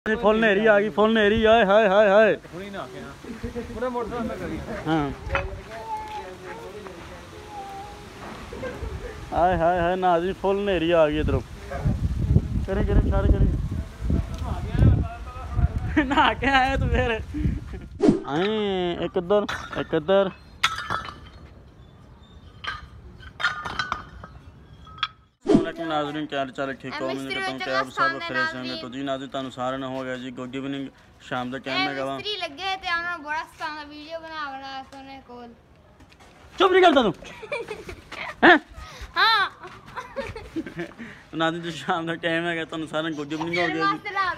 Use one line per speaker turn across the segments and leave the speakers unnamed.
Full नेरी आ गई, full नेरी आए हाय हाय हाय। हाँ हाय हाय हाय नाज़रीन फुल नेरी आ गई इधरों। करें करें सारे करें नहा के आए तो फिर आए एक इधर एक इधर। नाज़रीन क्या हाल चाल है, ठीक हो? उम्मीद करता हूँ कि आप सब खैरियत से होंगे। तो जी नाज़रीन तुहानू सारे न हो गया जी गुड इवनिंग, शाम का टाइम है। मिस्त्री लगे थे हमें बड़ा सारा वीडियो बना सोने कोल। चुप नहीं करता तू हैं? हां तो नाज़रीन जो शाम का टाइम है तुहानू सारे गुड इवनिंग हो गया जी।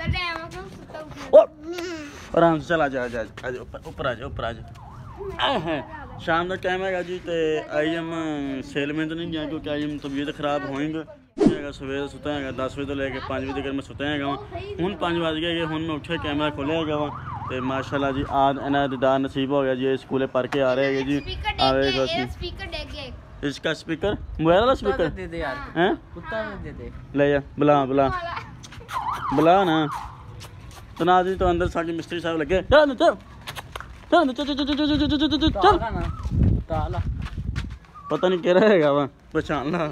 आराम से चला जा ऊपर आ जा ऊपर आ जा। शाम का टाइम है जी। तो आई हम सेल में तो नहीं गया क्योंकि आई हम तबीयत खराब होएंगे। सवेरे सुता है 10 बजे तो लेके 5 बजे तक मैं सुता है हूँ। 5 बज गए हूँ मैं उठे कैमरा खोलिया वा तो माशाल्लाह जी आज इन्हें दीदार नसीब हो गया जी। स्कूले पढ़ के आ रहे हैं जी। इसका स्पीकर मोबाइल वाला स्पीकर दे दे यार हैं कुत्ता दे दे ले जा बुला बुला बुला ना। तो ना जी तो अंदर साके मिस्त्री साहब लगे चल चल चल चल चल पता नहीं कह रहेगा वहाँ पहचान ला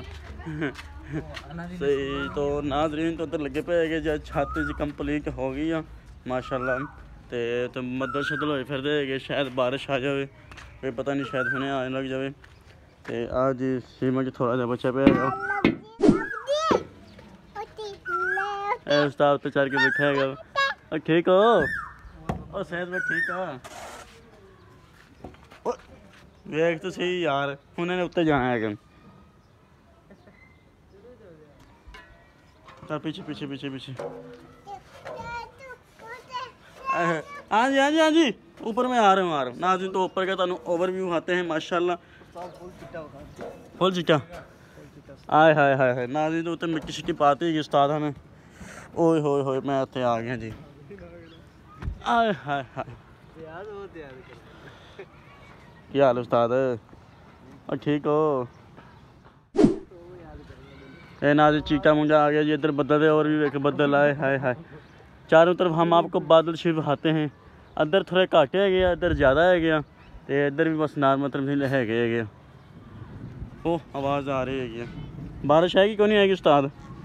सही। तो नाज़रीन तो उधर लगे पे है जो छत जी कंप्लीट हो गई है माशाल्लाह। तो मदद शदल होए फिर दे शायद बारिश आ जाए, कोई पता नहीं शायद होने आने लग जाए। तो आज सीमा जी थोड़ा सा बचा पे उस्ताद पे चढ़ के बैठा है। ठीक हो और सेहत में ठीक है? वेख तो सही यार उन्होंने उत्ते जाना है कि पीछे पीछे पीछे पीछे। हाँ जी हाँ जी हाँ जी ऊपर में आ रहा हूँ नाज़रीन। तो ऊपर का तुहानू ओवरव्यू आते हैं माशाल्लाह फुल चिट्टा आए हाय हाय हाय नाज़रीन। तो उत्ते मिट्टी शिट्टी पाती है उस्ताद हमें। ओए होए होए मैं उत्ते आ गया जी। आए हाय हाय क्या हाल उस्ताद और ठीक हो? नाज़रीन चीटा मुंजा आ गया जी। इधर बदल है और भी देखे बदल आए हाय हाय। चारों तरफ हम आपको बादल शिव दिखाते हैं। इधर थोड़े घाटे है गया, इधर ज़्यादा है गया तो इधर भी बस नॉर्मल है गया। ओह आवाज़ आ रही है बारिश आएगी क्यों नहीं आएगी उस्ताद?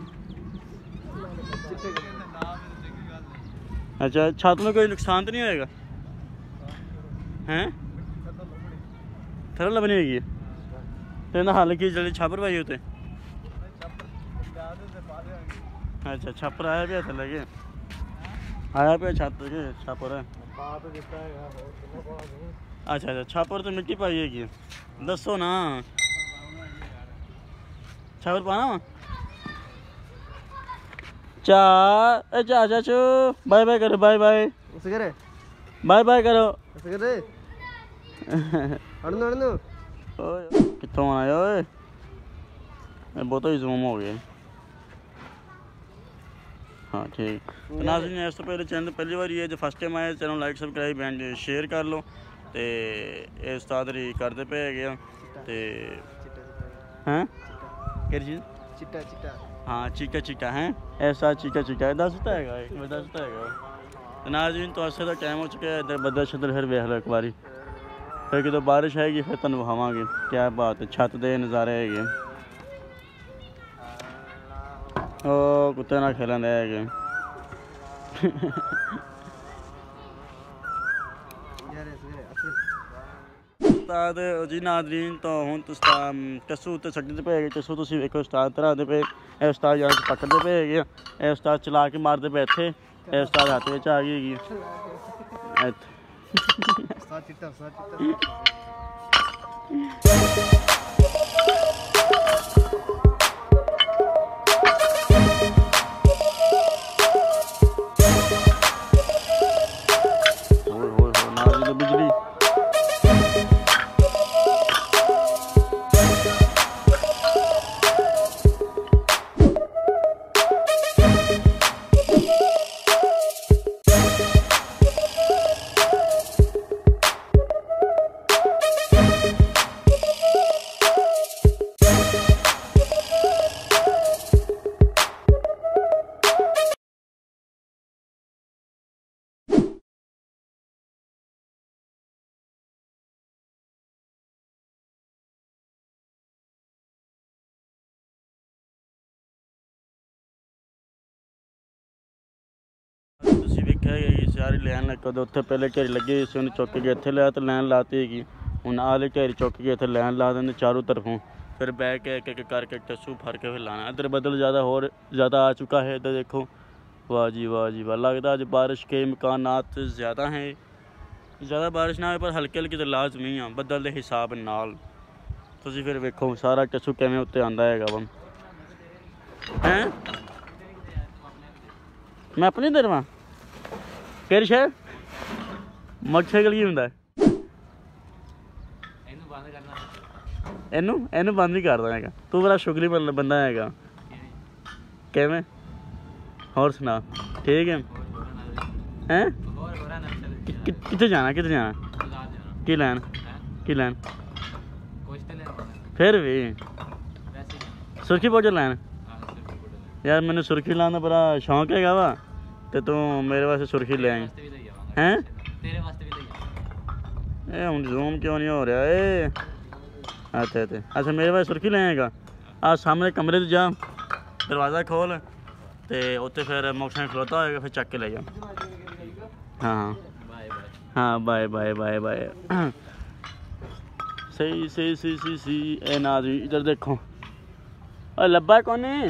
अच्छा छत में कोई नुकसान तो नहीं होएगा हैं? थरल बनेगी तो हाल की जल्दी छापर पाई होते। अच्छा छापर आया पे थले के आया पे छत के छापर है। अच्छा अच्छा छापर तो मिट्टी पाई है दसो ना छापर पाना चा चाचू बाय बाय करो बाय बाय बाय बाय करो कितों आया ओए बहुत ही जूम हो गए। हाँ ठीक। तो नाज़रीन इस तो पहले चैनल पहली बार ये जो फर्स्ट टाइम आया channel like subscribe and share कर लो। तो ये उस्ताद री करते पे गया तो हैं क्या चीज़ चिट्टा चिट्टा हाँ चिट्टा चिट्टा हैं ऐसा चिट्टा चिट्टा दसता है दसता है। तो नाज़रीन तो ऐसे तो टाइम हो चुका है। इधर बदल शदल फिर वेख लो एक बारी फिर कि तो बारिश आएगी फिर तुम वहावांगे क्या बात है छत दे नज़ारे है। ओ कुत्ते ना खेलन है उस्ताद जी। नाज़रीन तो हूँ टस्सू उत्ते छड्डे पे है टस्सू तुसीं वेखो उस्ताद तरह दे पे उस्ताद जान पकड़ते पे है उस्ताद चला के मारते पे इत्थे उस्ताद हाथ विच आ गई बिजली रखा है कि सारी लैन कदों उत्थे पहले घेरी लगी सी उन्हें चुक के इत्थे लिया तो लैन लाती हैगी हुण आले घेरी चुक के इत्थे लैन ला देंगे चारों तरफों फिर बह के एक एक करके टस्सू फड़ के फिर लाना। इधर बदल ज़्यादा आ चुका है। इधर देखो वाह जी वाह लगता अज बारिश के इम्कानात ज़्यादा हैं। ज़्यादा बारिश ना हो पर हल्के हल्की तो लाजमी आ बदल के हिसाब नाल तुसीं फिर वेखो सारा टस्सू किवें उत्ते आंदा हैगा वा हैं। मैं अपनी दरवा फिर शहर मोटरसाइकिल की हुंदा इनू बंद नहीं करदा हैगा। तू बड़ा शुक्री बंदा हैगा। किवें होर सुना ठीक है हैं। कित्थे जाना की लैन फिर भी सुर्खी पाउडर लैन यार मैंने सुर्खी लाने का बड़ा शौक हैगा वा ते तू मेरे वास्ते सुर्खी ले आई हैं। ए हुण जूम क्यों नहीं हो रहा ए अच्छा मेरे वास्ते सुर्खी ले आएगा। आ सामने कमरे से जा दरवाज़ा खोल ते उत्ते फिर मोटरसाइकिल खलोता होएगा फिर चक के ले जा। हाँ बाय सही ए नाज़रीन इधर देखो और लब्बा कौन है।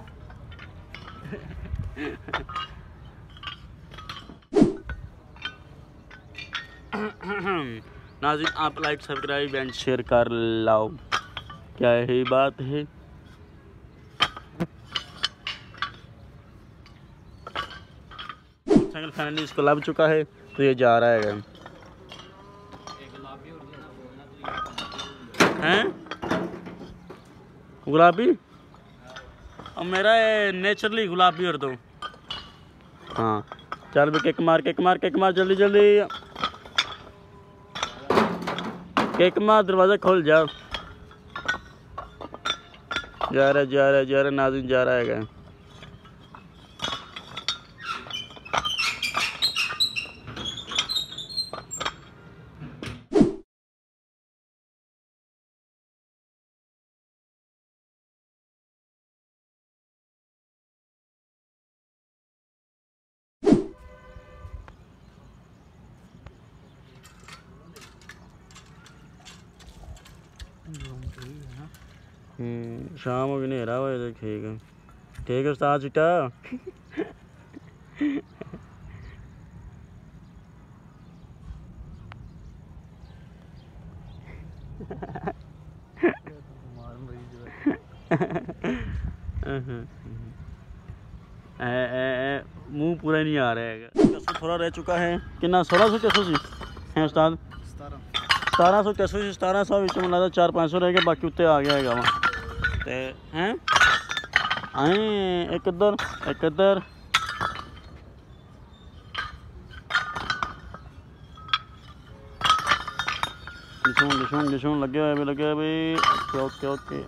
नाज़रीन आप लाइक सब्सक्राइब एंड शेयर कर लाओ क्या यही बात है। मोटरसाइकिल फाइनली इसको लग चुका है तो ये जा रहा है हैं गुलाबी और मेरा नेचुरली गुलाबी और दो। हाँ चल भी किक मार जल्दी किक मार दरवाज़ा खोल जा रहा नाज़रीन जा रहा है। शाम हो गई नेरा हो ठीक है उस्ताद चिट्टा मुंह पूरा नहीं आ रहा है। चस्सू थोड़ा रह चुका है कितना 1600 चस्सू सी है उस्ताद 1700 चस्सू सी 1700 विच मैं लगता 400-500 रह गए बाकी उत्ते आ गया है वहाँ ते हैं आए एक इधर लिशून लगे हुए भाई ओके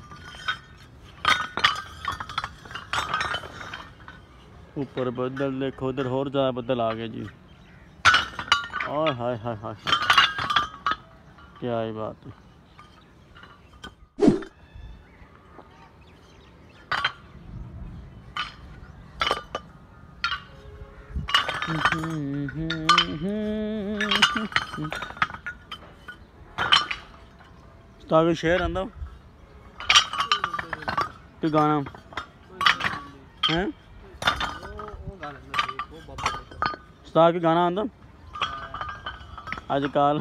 ऊपर बदल देखो उधर और ज़्यादा बदल आ गए जी। और हाय क्या ही बात है। ताकि शेर आंदा कि गाना हैं ताकि गाना आंदा अजकल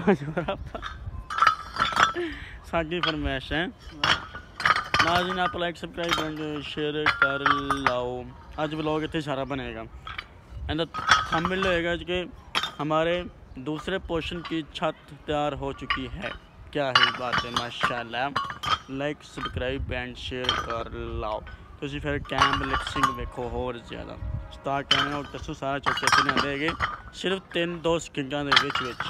साडी फरमाइश है। नाज़रीन आप लाइक सब्सक्राइब एंड शेयर कर लाओ। आज व्लॉग इतने सारा बनेगा एंड थंबनेल होएगा कि हमारे दूसरे पोर्शन की छत तैयार हो चुकी है। क्या ही बात है माशाल्लाह। लाइक सब्सक्राइब एंड शेयर कर लाओ तुसीं फिर कैम लिपसिंग वेखो होर ज़्यादा स्टार कैमरा और टस्सू सारा चौके से नहीं आएंगे सिर्फ 3-2 सेकंडां दे विच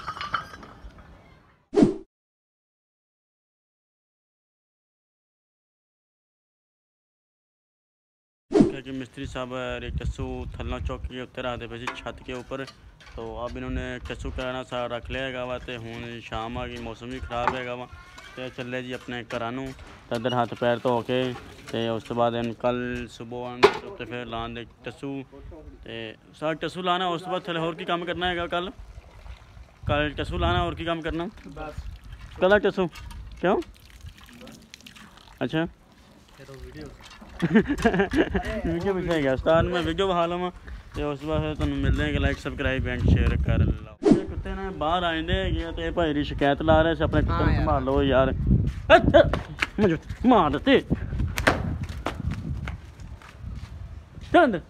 कि मिस्त्री साहब टस्सू थल्ला चौक के उत्ते रखते पे छत के ऊपर। तो अब इन्होंने टस्सू कराना सा रख लिया है वा तो हूँ शाम आ गई मौसम भी ख़राब है वा ਤੇ ਚੱਲੇ ਜੀ ਆਪਣੇ ਘਰਾਂ ਨੂੰ ਤੇ ਇੱਧਰ ਹੱਥ ਪੈਰ ਧੋ ਕੇ ਤੇ ਉਸ ਤੋਂ ਬਾਅਦ ਇਹਨੂੰ ਕੱਲ ਸਵੇਰ ਆਉਣ ਤੇ ਫਿਰ ਲਾਉਣ ਦੇ ਟੱਸੂ ਤੇ ਸਾਰਾ ਟੱਸੂ ਲਾਣਾ। ਉਸ ਤੋਂ ਬਾਅਦ ਥੱਲੇ ਹੋਰ ਕੀ ਕੰਮ ਕਰਨਾ ਹੈਗਾ? ਕੱਲ ਟੱਸੂ ਲਾਣਾ, ਹੋਰ ਕੀ ਕੰਮ ਕਰਨਾ?
ਬਸ
ਕੱਲਾ ਟੱਸੂ ਕਿਉਂ? ਅੱਛਾ ਵੀਡੀਓ ਵਿਖਾਏਗਾ ਉਸਤਾਦ ਨੂੰ, ਮੈਂ ਵੀਡੀਓ ਵਿਖਾ ਲਵਾਂ ਤੇ ਉਸ ਤੋਂ ਬਾਅਦ ਫਿਰ ਤੁਹਾਨੂੰ ਮਿਲਦੇ ਹਾਂ। ਲਾਈਕ ਸਬਸਕ੍ਰਾਈਬ ਐਂਡ ਸ਼ੇਅਰ ਕਰ ਲਓ। ਕੁੱਤੇ ਨੇ ਬਾਹਰ ਆ ਜਾਂਦੇ ਹੈਗੇ ਤੇ ਭਾਈ ਦੀ ਸ਼ਿਕਾਇਤ ਲਾ ਰਹੇ ਸੀ, ਆਪਣੇ ਕੁੱਤੇ ਨੂੰ ਸੰਭਾਲ ਲਓ ਯਾਰ। ਮੁਝੇ ਮਾਰ ਦਿੱਤੇ ਚੰਦ।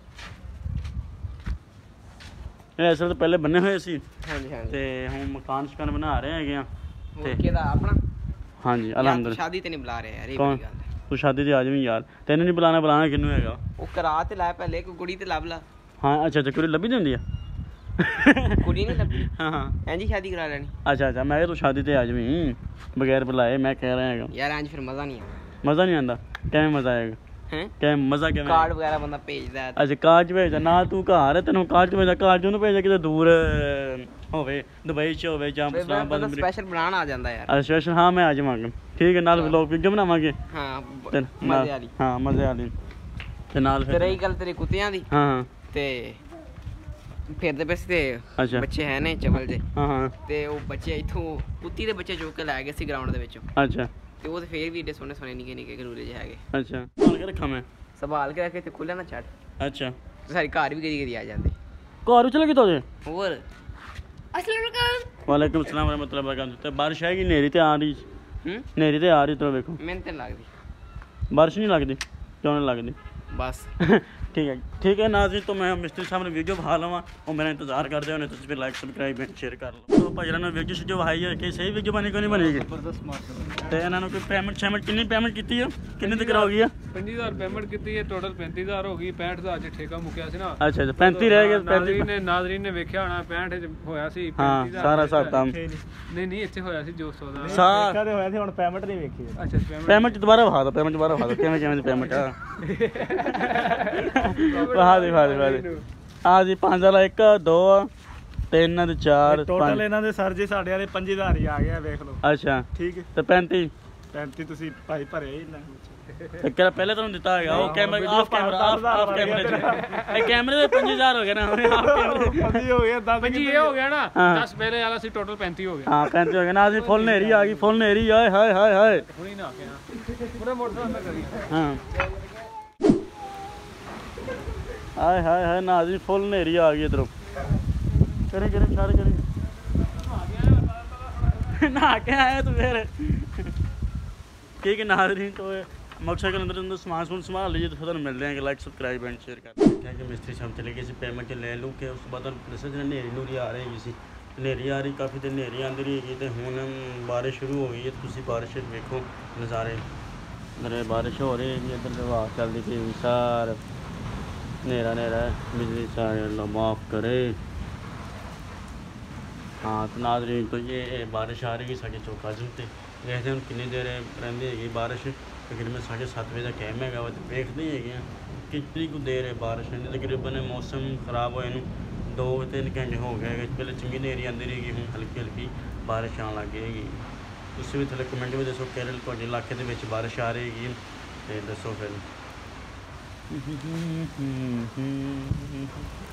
ਇਹ ਅਸਲ ਤੋਂ ਪਹਿਲੇ ਬੰਨੇ ਹੋਏ ਸੀ ਤੇ ਹੁਣ ਮਕਾਨ ਸ਼ਕਾਨ ਬਣਾ ਰਹੇ ਹੈਗੇ ਆ ਤੇ
ਕਿਹਦਾ ਆਪਣਾ?
ਹਾਂਜੀ ਅਲਹਮਦੁਲਿਲਾ।
ਸ਼ਾਦੀ ਤੇ ਨਹੀਂ ਬੁਲਾ ਰਹੇ ਯਾਰ, ਇਹ
ਕੌਣ?
ਬੜੀ ਗੱਲ ਹੈ।
ਤੂੰ ਸ਼ਾਦੀ ਤੇ ਆ ਜਾਵੀਂ ਯਾਰ, ਤੈਨੂੰ ਨਹੀਂ ਬੁਲਾਣਾ ਕਿਹਨੂੰ ਹੈਗਾ?
ਉਹ ਕਰਾ ਤੇ ਲੈ ਪਹਿਲੇ, ਕੋਈ ਕੁੜੀ ਤੇ ਲੱਭ ਲਾ।
ਹਾਂ ਅੱਛਾ ਕੁੜੀ ਲੱਭੀ ਦੀ ਹੁੰਦੀ ਆ?
ਕੁੜੀ ਨਹੀਂ ਲੱਭੀ?
ਹਾਂ
ਇੰਝ ਸ਼ਾਦੀ ਕਰਾ ਲੈਣੀ।
ਅੱਛਾ ਮੈਂ ਕਿਹਾ ਤੂੰ ਸ਼ਾਦੀ ਤੇ ਆ ਜਾਵੀਂ ਬਗੈਰ ਬੁਲਾਏ, ਮੈਂ ਕਹਿ ਰਿਹਾ ਹੈਗਾ।
ਯਾਰ ਇੰਝ ਫਿਰ ਮਜ਼ਾ ਨਹੀਂ ਆਉਂਦਾ।
ਮਜ਼ਾ ਨਹੀਂ ਆਉਂਦਾ? ਕਿਵੇਂ ਮਜ਼ਾ ਆਏਗਾ? ਕਿਵੇਂ ਮਜ਼ਾ ਕਿਵੇਂ?
ਕਾਰਡ ਵਗੈਰਾ ਬੰਦਾ ਭੇਜਦਾ।
ਅੱਛਾ ਕਾਰਡ ਭੇਜਦਾ ਨਾ, ਤੂੰ ਘਰ ਹੈ ਤੈਨੂੰ ਕਾਰਡ ਭੇਜਦਾ? ਕਾਰਡ ਉਹਨੂੰ ਭੇਜਦਾ ਕਿਤੇ ਦੂਰ ਹੋਵੇ, ਦੁਬਈ 'ਚ ਹੋਵੇ ਜਾਂ
ਬੰਦਾ ਸਪੈਸ਼ਲ ਬਣਾਉਣ ਆ ਜਾਂਦਾ ਯਾਰ।
ਸਪੈਸ਼ਲ। ਹਾਂ ਮੈਂ ਆ ਜਾਵਾਂਗਾ, ਠੀਕ ਹੈ। ਨਾਲ ਵਲੌਗ ਵੀਡੀਓ ਬਣਾਵਾਂਗੇ।
ਹਾਂ ਮਜ਼ੇ ਵਾਲੀ।
ਹਾਂ ਮਜ਼ੇ ਵਾਲੀ। ਤੇ ਨਾਲ
ਫਿਰ ਰਹੀ ਗੱਲ ਤੇਰੇ ਕੁੱਤਿਆਂ ਦੀ,
ਹਾਂ
ਤੇ ਫਿਰਦੇ ਪਏ ਸੀ ਤੇ
ਅੱਛਾ
ਬੱਚੇ ਹੈ ਨੇ ਚਵਲ ਜੇ,
ਹਾਂ
ਤੇ ਉਹ ਬੱਚੇ ਇੱਥੋਂ ਕੁੱਤੀ ਦੇ ਬੱਚੇ ਚੁੱਕ ਕੇ ਲੈ ਗਏ ਸੀ ਗਰਾਊਂਡ ਦੇ ਵਿੱਚੋਂ।
ਅੱਛਾ
ਤੇ ਉਹ ਤੇ ਫੇਰ ਵੀ ਏਡੇ ਸੋਹਣੇ ਨਿੱਕੇ ਗਰੂਰੇ ਜਿਹੇ ਹੈਗੇ।
ਅੱਛਾ ਸੰਭਾਲ ਕੇ ਰੱਖਾਂ ਮੈਂ?
ਸੰਭਾਲ ਕੇ ਰੱਖੇ ਤੇ ਖੁੱਲਿਆ ਨਾ ਛੱਡ।
ਅੱਛਾ
ਤੇ ਸਾਡੀ ਘਰ ਵੀ ਕਦੀ ਆ ਜਾਂਦੇ।
ਘਰ ਚਲੇ ਗਏ ਤੋਜੇ?
ਹੋਰ
ਵਾਲੇਕੁਮ ਸਲਾਮ ਵਰਹਿਮਤੁல்லாਹ ਬਰਕਾਤੁਹੂ। ਤੇ ਬਾਰਿਸ਼ ਹੈਗੀ? ਨੇਰੀ ਤੇ ਆ ਰਹੀ, ਨੇਰੀ ਤੇ ਆ ਰਹੀ ਤੋ ਵੇਖੋ।
ਮੈਨੂੰ ਤੇ ਲੱਗਦੀ
ਬਾਰਿਸ਼ ਨਹੀਂ ਲੱਗਦੀ? ਕਿਉਂ ਨਹੀਂ ਲੱਗਦੀ?
ਬਸ
ठीक है नाज़रीन, तो मैं मिस्त्री साहब ने वीडियो बहा लवा और मेरा इंतजार करते हो तो लाइक सब्सक्राइब शेयर कर लो। तो भाई ने वीडियो शीडियो बहाई है कि सही वीडियो बनी को नहीं बनेगी? तो इन्होंने कोई पेमेंट शेमेंट कितनी पेमेंट की है? कितने तक हो गई है?
50,000 पेमेंट की है, टोटल 35,000 हो गई। 65,000 ਚ ਠੇਕਾ ਮੁੱਕਿਆ ਸੀ ਨਾ।
अच्छा 35 रह गए।
ਨਾਜ਼ਰੀਨ ਨੇ ਵੇਖਿਆ ਹੋਣਾ 65 ਚ ਹੋਇਆ ਸੀ।
ਹਾਂ ਸਾਰਾ ਹਿਸਾਬ ਕੰਮ
ਨਹੀਂ ਇੱਥੇ ਹੋਇਆ ਸੀ ਜੋ 100 ਦਾ
ਸਾਰਾ
ਤੇ ਹੋਇਆ ਸੀ। ਹੁਣ ਪੇਮੈਂਟ ਨਹੀਂ ਵੇਖੀ। ਅੱਛਾ
पेमेंट दोबारा बहा दो, पेमेंट दोबारा बहा दो। किवें पेमेंट आ बहा दे हाँ जी। 5 ਵਾਲਾ 1 2 3 ਤੇ 4
ਟੋਟਲ ਇਹਨਾਂ ਦੇ ਸਰ ਜੀ ਸਾਡੇ ਵਾਲੇ 50,000 ਹੀ ਆ ਗਿਆ, ਵੇਖ ਲਓ।
ਅੱਛਾ
ਠੀਕ ਹੈ।
ਤੇ
35 ਤੁਸੀਂ ਭਾਈ ਭਰੇ ਹੀ ਨਾ।
ਕਿਹੜਾ ਪਹਿਲੇ ਤੁਹਾਨੂੰ ਦਿੱਤਾ ਹੈਗਾ? ਉਹ ਕੈਮਰਾ ਆਫ ਕੈਮਰੇ ਇਹ ਕੈਮਰੇ ਦੇ 50,000 ਹੋ ਗਏ ਨਾ, ਆਫ ਕੈਮਰੇ
50 ਹੋ ਗਿਆ। 10 ਇਹ ਹੋ ਗਿਆ ਨਾ, 10 ਪਹਿਲੇ ਵਾਲਾ ਸੀ, ਟੋਟਲ 35 ਹੋ ਗਿਆ।
ਹਾਂ 35 ਹੋ ਗਿਆ ਨਾ। ਅਸੀਂ ਫੁੱਲ ਨੇਰੀ ਆ ਗਈ, ਫੁੱਲ ਨੇਰੀ। ਹਾਏ ਹਾਏ ਹਾਏ ਹਾਏ
ਹੁਣੀ ਨਾ ਕੇ ਪੂਰਾ ਮੋਟਰਸਾਈਕਲ ਕਰੀ।
ਹਾਂ ਹਾਏ ਹਾਏ ਹਾਏ ਨਾ ਜੀ, ਫੁੱਲ ਨੇਰੀ ਆ ਗਈ ਇਧਰੋਂ। ਕਰੇ ਛੱਡ ਕਰੇ ਨਾ ਕੇ ਆਇਆ ਤੂੰ ਫਿਰ। ठीक है नाज़रीन, तो मोटरसाइकिल अंदर सामान संभाल लीजिए। तो फिर मिलते हैं कि लाइक सब्सक्राइब एंड शेयर कर क्या कि मिस्त्री साहब चले गए पेमेंट ले लूँ के उस बाद दस नेरी नूरी आ रही सी, नेरी आ रही काफ़ी देर नेरी आती रही तो हूँ बारिश शुरू हो गई है। तो तुम बारिश वेखो नज़ारे, इधर बारिश हो रही है, इधर हवा चलती पी सार नेरा बिजली सारे अल्लाह माफ़ करे। हाँ तो नाज़रीन, तो ये बारिश आ रही है साढ़े चौका जूते देखते हैं कितनी देर रही है बारिश। तकरीबन 7:30 बजे का टाइम है, तो देखते ही है कितनी कुछ देर है बारिश। तकरीबन मौसम खराब होए 2-3 घंटे हो गए। पहले चंगी नेरी आती रहेगी, हूँ हल्की हल्की बारिश आने लग गई। तुम भी थोड़े कमेंट में दसो केरल थोड़े इलाके के बारिश आ रही तो दसो फिर।